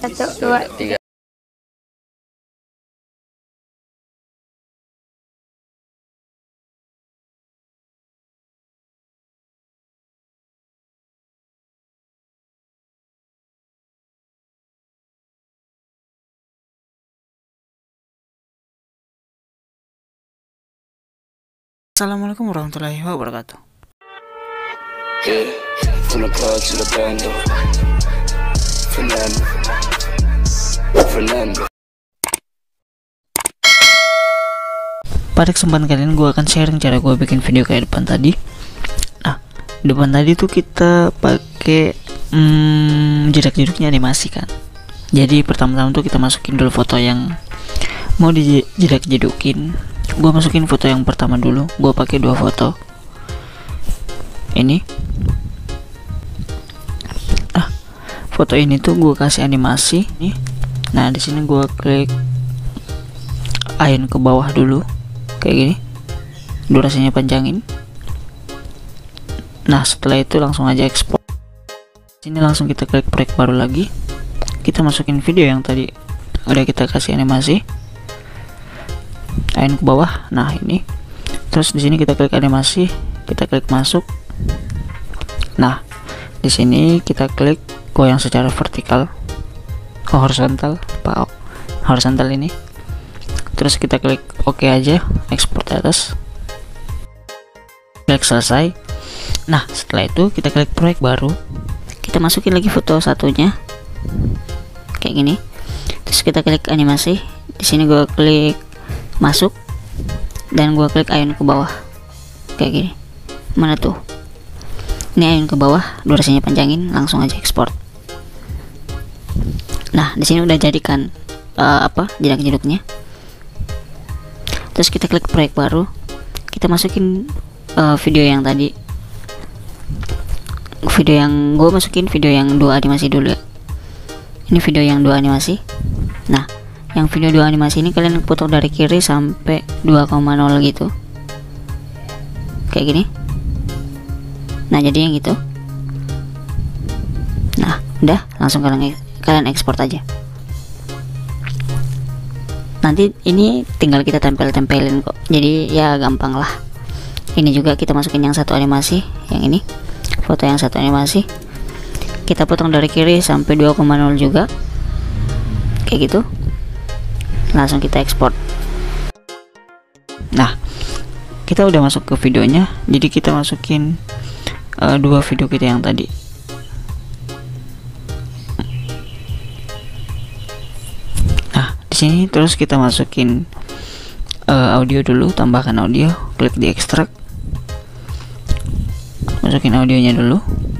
Satu, dua, tiga. Assalamualaikum warahmatullahi wabarakatuh. From the club to the bando, Fernando. Pada kesempatan kali ini gue akan sharing cara gue bikin video kayak depan tadi. Nah, depan tadi tuh kita pakai jedak-jeduknya animasi kan. Jadi pertama-tama tuh kita masukin dulu foto yang mau dijedak-jedukin. Gue masukin foto yang pertama dulu. Gue pakai dua foto. Ini. Foto ini tuh gue kasih animasi nih. Nah, di sini gue klik ayun ke bawah dulu kayak gini. Durasinya panjangin. Nah, setelah itu langsung aja ekspor. Sini langsung kita klik proyek baru lagi. Kita masukin video yang tadi udah kita kasih animasi. Ayun ke bawah. Nah, ini. Terus di sini kita klik animasi, kita klik masuk. Nah, di sini kita klik goyang secara vertikal, horizontal, horizontal ini. Terus kita klik OK aja, ekspor ke atas. Klik selesai. Nah, setelah itu kita klik proyek baru. Kita masukin lagi foto satunya. Kayak gini. Terus kita klik animasi. Di sini gue klik masuk dan gue klik ayun ke bawah kayak gini. Mana tuh, ini ayun ke bawah, durasinya panjangin, langsung aja ekspor. Nah, di sini udah jadikan jedak-jeduknya. Terus kita klik proyek baru, kita masukin video yang tadi, video yang gue masukin video yang dua animasi dulu ya. Ini video yang dua animasi. Nah, yang video dua animasi ini kalian putar dari kiri sampai 2,0 gitu kayak gini. Nah, jadi yang gitu. Nah, udah, langsung kalian ekspor aja. Nanti ini tinggal kita tempelin kok, jadi ya gampang lah. Ini juga kita masukin yang satu animasi, yang ini foto yang satu animasi, kita potong dari kiri sampai 2,0 juga kayak gitu. Langsung kita ekspor. Nah, kita udah masuk ke videonya, jadi kita masukin dua video kita yang tadi. Nah, di sini terus kita masukin audio dulu, tambahkan audio, klik di ekstrak, masukin audionya dulu.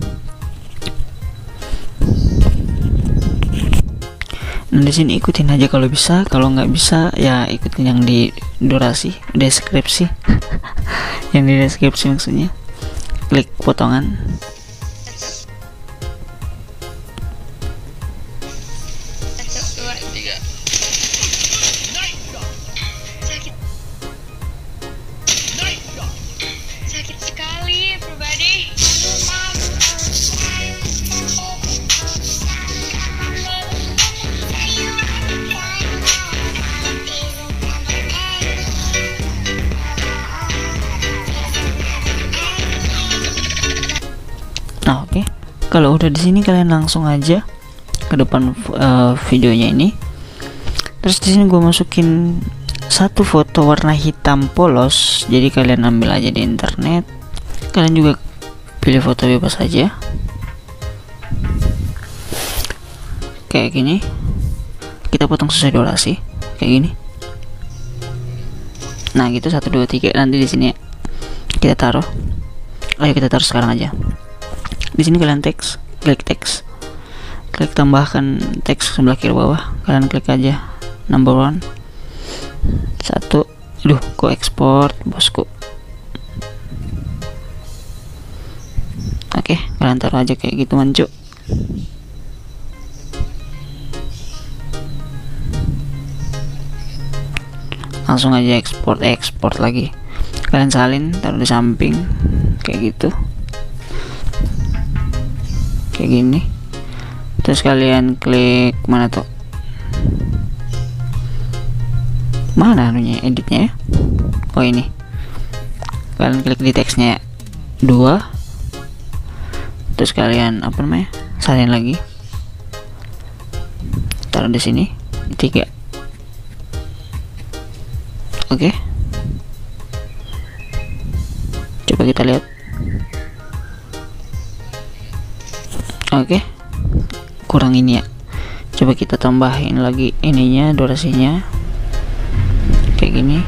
Nah, di sini ikutin aja kalau bisa, kalau nggak bisa ya ikutin yang di durasi, deskripsi. Yang di deskripsi maksudnya. Klik potongan. Satu, dua, tiga. Sakit sekali, pribadi. Nah, oke. Kalau udah di sini kalian langsung aja ke depan videonya ini. Terus di sini gue masukin satu foto warna hitam polos. Jadi kalian ambil aja di internet. Kalian juga pilih foto bebas aja. Kayak gini. Kita potong sesuai durasi. Kayak gini. Nah, gitu 1 2 3 nanti di sini kita taruh. Ayo kita taruh sekarang aja. Di sini kalian klik teks, klik tambahkan teks sebelah kiri bawah, kalian klik aja number 1 1. Aduh, kok ekspor bosku. Oke, kalian taruh aja kayak gitu mancu. Langsung aja ekspor lagi. Kalian salin, taruh di samping kayak gitu. Kayak gini. terus kalian klik mana tuh, mana anunya editnya ya, oh ini, kalian klik di teksnya 2, terus kalian apa namanya, salin lagi, taruh di sini 3. Oke, coba kita lihat. Oke, kurang ini ya, coba kita tambahin lagi ininya, durasinya kayak gini.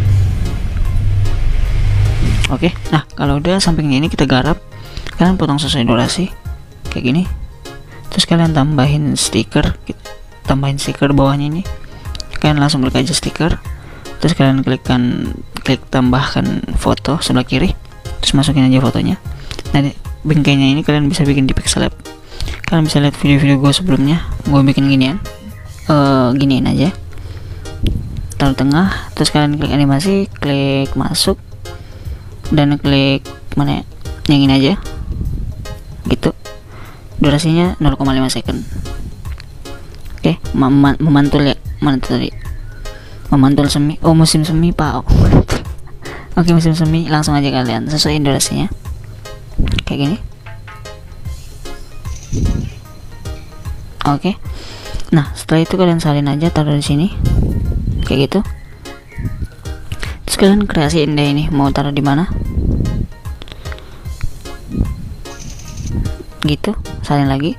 Oke, nah kalau udah sampingnya ini kita garap, kalian potong sesuai durasi kayak gini, terus kalian tambahin stiker, bawahnya ini, kalian langsung klik aja stiker, terus kalian klik tambahkan foto sebelah kiri, terus masukin aja fotonya. Nah bingkainya ini kalian bisa bikin di Pixel Lab. Kalian bisa lihat video-video gue sebelumnya, gue bikin ginian, giniin aja, taruh tengah, terus kalian klik animasi, klik masuk, dan klik mana yang ini aja gitu, durasinya 0,5 second. Oke, memantul ya, mana tadi, memantul semi, oh musim semi pak. Oke, musim semi, langsung aja kalian sesuaiin durasinya kayak gini. Oke, nah setelah itu kalian salin aja, taruh di sini kayak gitu. Terus kalian kreasiin deh ini mau taruh di mana gitu, salin lagi.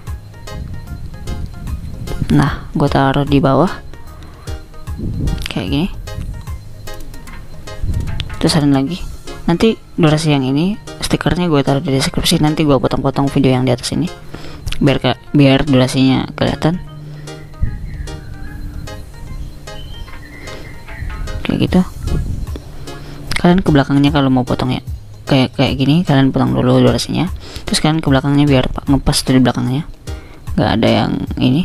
Nah gue taruh di bawah kayak gini, terus salin lagi. Nanti durasi yang ini stikernya gue taruh di deskripsi, nanti gue potong-potong video yang di atas ini biar durasinya kelihatan kayak gitu. Kalian ke belakangnya kalau mau potong ya kayak gini, kalian potong dulu durasinya, terus kalian ke belakangnya biar ngepas tuh di belakangnya, nggak ada yang ini.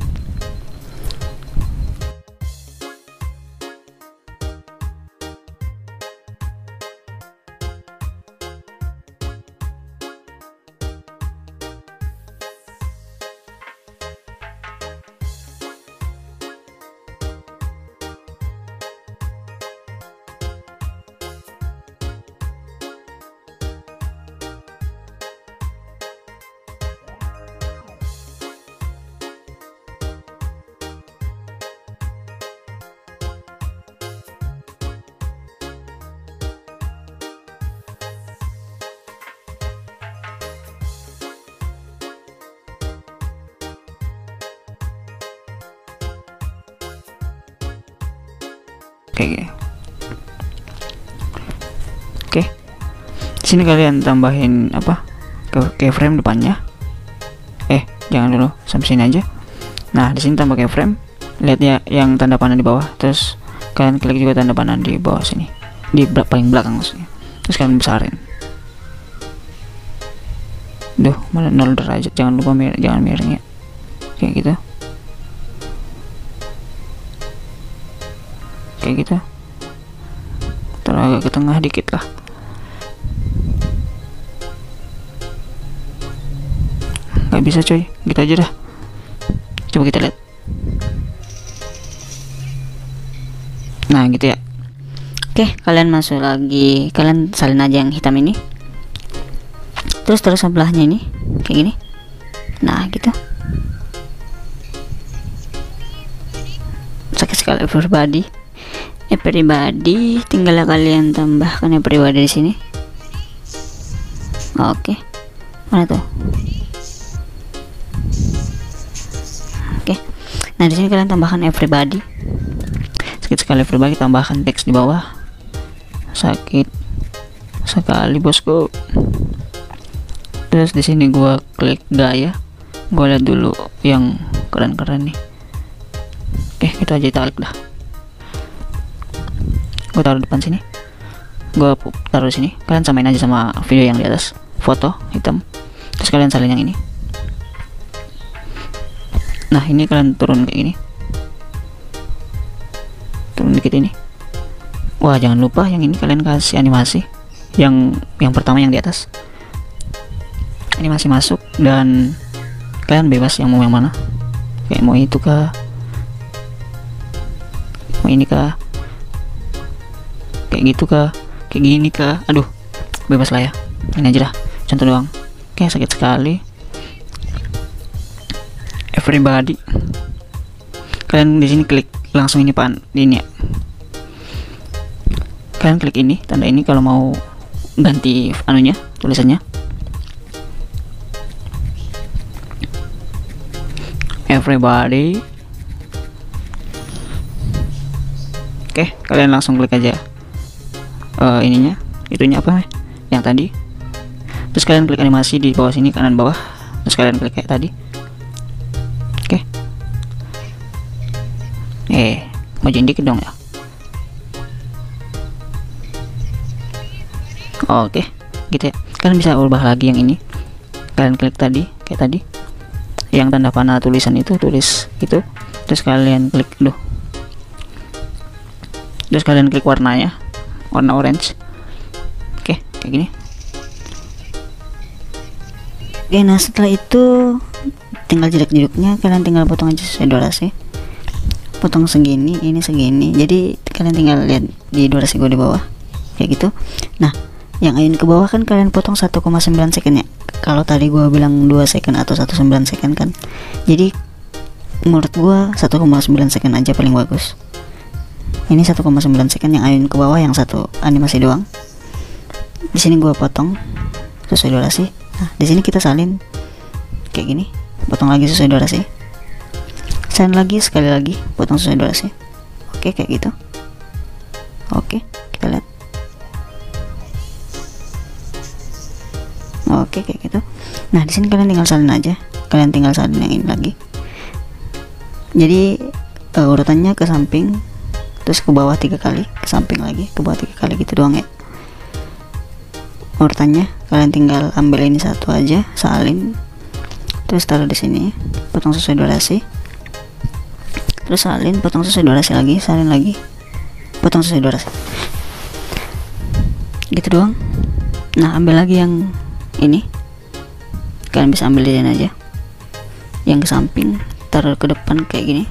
Kayak gini. Oke, sini kalian tambahin apa, keyframe depannya. Jangan dulu, sampai sini aja. Nah di sini tambah keyframe, lihat ya yang tanda panah di bawah, terus kalian klik juga tanda panah di bawah sini, di paling belakang maksudnya, terus kalian besarin. Malah 0 derajat, jangan lupa jangan miring ya, kayak gitu. Kayak gitu, taruh agak ke tengah dikit lah. Nggak bisa coy, gitu aja dah. Coba kita lihat. Nah gitu ya. Oke, kalian masuk lagi, kalian salin aja yang hitam ini, terus sebelahnya ini kayak gini. Nah gitu, sakit sekali everybody, tinggal kalian tambahkan everybody di sini. Oke, mana tuh? Oke, nah di sini kalian tambahkan everybody, sakit sekali everybody, tambahkan teks di bawah, sakit sekali bosku. Terus di sini gua klik gaya, gua lihat dulu yang keren-keren nih. Oke, itu aja, kita klik dah. Gue taruh depan sini, gue taruh di sini, kalian samain aja sama video yang di atas, foto hitam, terus kalian salin yang ini. Nah ini kalian turun kayak gini, turun dikit ini. Wah jangan lupa yang ini kalian kasih animasi, yang pertama yang di atas, animasi masuk, dan Kalian bebas yang mana, kayak mau itu kah, mau ini kah, kayak gitu kah, kayak gini kah, aduh bebas lah ya. Ini aja dah contoh doang. Oke, sakit sekali. Everybody, kalian di sini klik langsung ini ini ya, kalian klik ini tanda ini kalau mau ganti anunya, tulisannya. Everybody. Oke, kalian langsung klik aja ininya, itunya apa yang tadi, terus kalian klik animasi di bawah sini, kanan bawah, terus kalian klik kayak tadi. Oke, majuin dikit dong ya. Oke, gitu ya. Kalian bisa ubah lagi yang ini, kalian klik tadi kayak tadi yang tanda panah tulisan itu, tulis itu, terus kalian klik terus kalian klik warnanya, warna orange. Oke, kayak gini. Oke, nah setelah itu tinggal jedak-jeduknya, kalian tinggal potong aja sesuai durasi, potong segini, ini segini, jadi kalian tinggal lihat di durasi gue di bawah kayak gitu. Nah yang ayun ke bawah kan kalian potong 1,9 second ya, kalau tadi gue bilang 2 second atau 1,9 second kan, jadi menurut gue 1,9 second aja paling bagus. Ini 1,9 second yang ayun ke bawah, yang satu animasi doang. Di sini gue potong sesuai durasi. Nah di sini kita salin kayak gini, potong lagi sesuai durasi, salin lagi, sekali lagi potong sesuai durasi. Oke, kayak gitu. Oke, kita lihat. Oke, kayak gitu. Nah di sini kalian tinggal salin aja, kalian tinggal salin yang ini lagi. Jadi urutannya ke samping, terus ke bawah 3 kali, ke samping lagi, ke bawah 3 kali, gitu doang ya urutannya. Kalian tinggal ambil ini satu aja, salin, terus taruh di sini, potong sesuai durasi, terus salin, potong sesuai durasi lagi, salin lagi, potong sesuai durasi, gitu doang. Nah ambil lagi yang ini, kalian bisa ambil di sini aja, yang ke samping, taruh ke depan kayak gini.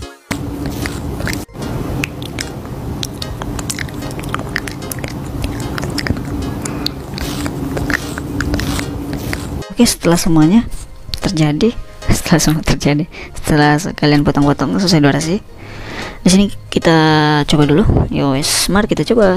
Oke, setelah semuanya terjadi, setelah kalian potong-potong sesuai durasi, di sini kita coba dulu. Yowes, mari kita coba.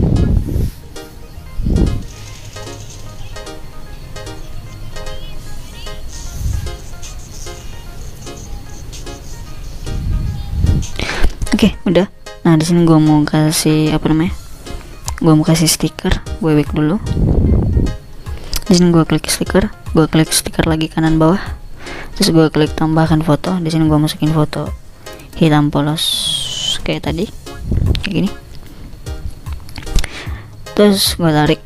Oke, udah. Nah di sini gua mau kasih apa namanya? Gua mau kasih stiker. Gue back dulu. Di sini gue klik stiker lagi kanan bawah, terus gue klik tambahkan foto. Di sini gue masukin foto hitam polos kayak tadi, kayak gini. Terus gue tarik,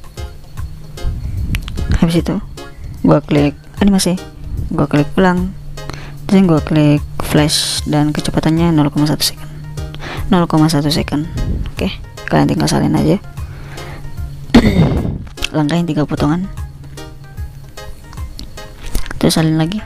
habis itu gue klik animasi, gue klik ulang, terus gue klik flash dan kecepatannya 0,1 second. Oke, kalian tinggal salin aja. Langkahin 3 potongan, terus salin lagi,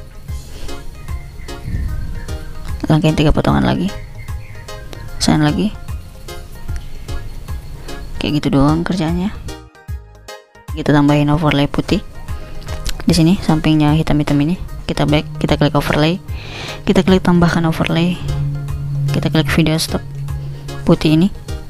langkahin 3 potongan lagi, salin lagi, kayak gitu doang kerjaannya. Kita tambahin overlay putih di sini, sampingnya hitam-hitam ini. Kita back, kita klik overlay, kita klik tambahkan overlay, kita klik video stop putih ini.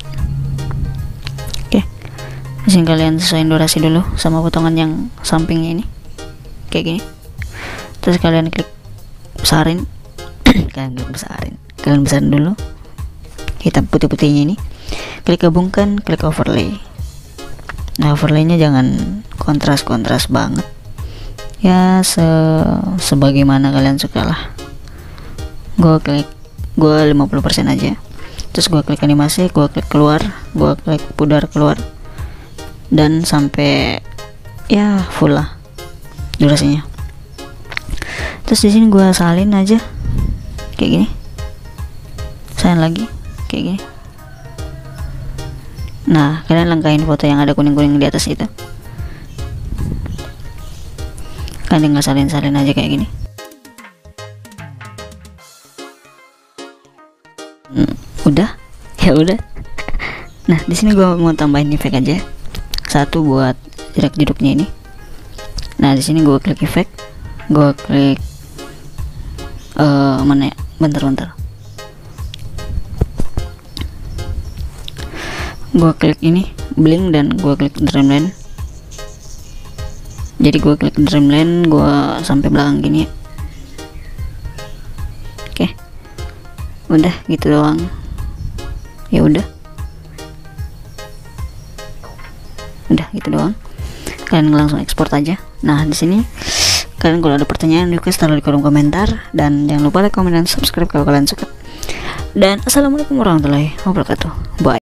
Di sini kalian sesuaiin durasi dulu sama potongan yang sampingnya ini, kayak gini. Terus kalian klik besarin, kalian besarin dulu hitam putih-putihnya ini. Klik gabungkan, klik overlay. Nah overlaynya jangan kontras banget ya, sebagaimana kalian suka lah. Gue 50% aja. Terus gue klik animasi, gue klik keluar, gue klik pudar keluar, dan sampai ya full lah durasinya. Terus di sini gue salin aja kayak gini, salin lagi kayak gini. Nah kalian langkahin foto yang ada kuning-kuning di atas itu, Kan tinggal salin-salin aja kayak gini. Udah, ya udah. Nah, di sini gua mau tambahin efek aja. Satu buat jerak jeruknya ini. Nah, di sini gua klik efek. Gua klik mana ya? Bentar. Gua klik ini blink dan gua klik dreamland. Jadi gua klik dreamland, gua sampai belakang gini ya. Oke. Udah gitu doang. Ya udah gitu doang. Kalian langsung ekspor aja. Nah, di sini kalian kalau ada pertanyaan request taruh di kolom komentar, dan jangan lupa like, komen, dan subscribe kalau kalian suka. Dan assalamualaikum warahmatullahi wabarakatuh. Bye.